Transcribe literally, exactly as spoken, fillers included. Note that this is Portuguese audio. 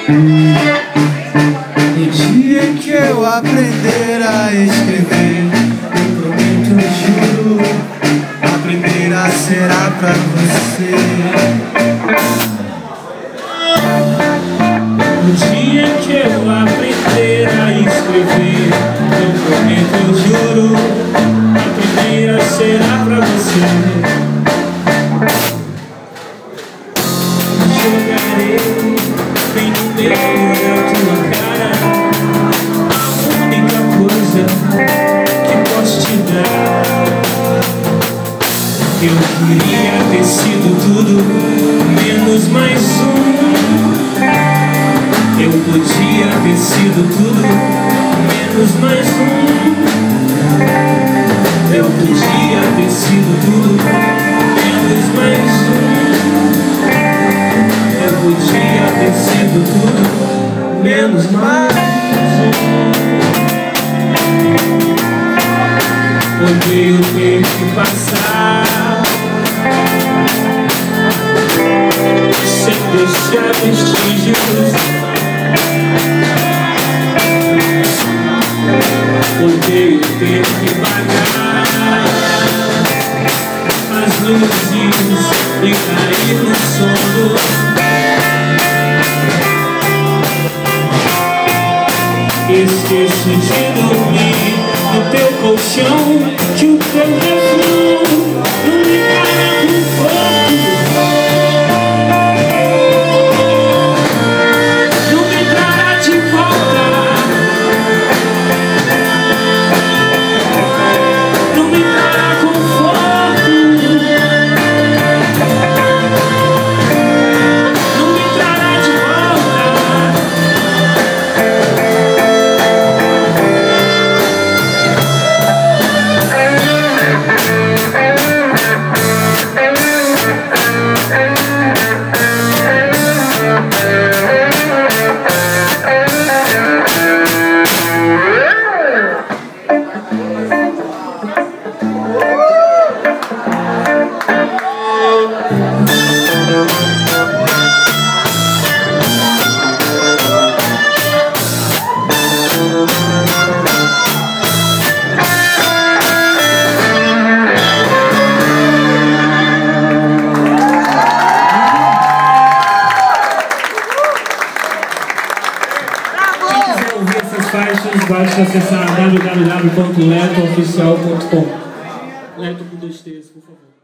No dia que eu aprender a escrever, eu prometo, eu juro, a primeira será pra você. No dia que eu aprender a escrever, eu prometo, eu juro, a primeira será pra você. Jogarei bem no meio da tua cara a única coisa que posso te dar. Eu queria ter sido tudo, menos mais um. Eu podia ter sido tudo, menos mais um. Eu podia ter sido tudo, menos mais um. Eu podia ter sido tudo, menos mais um. Odeio ter que passar sem deixar vestígios. Odeio ter que pagar as luzes e cair no sono. Esqueço de dormir no teu colchão, que o teu refrão não me para com fogo. Não me trará de volta. Não me trará conforto. Não me trará de volta. Basta acessar w w w ponto letto oficial ponto com. Letto com dois T's, por favor.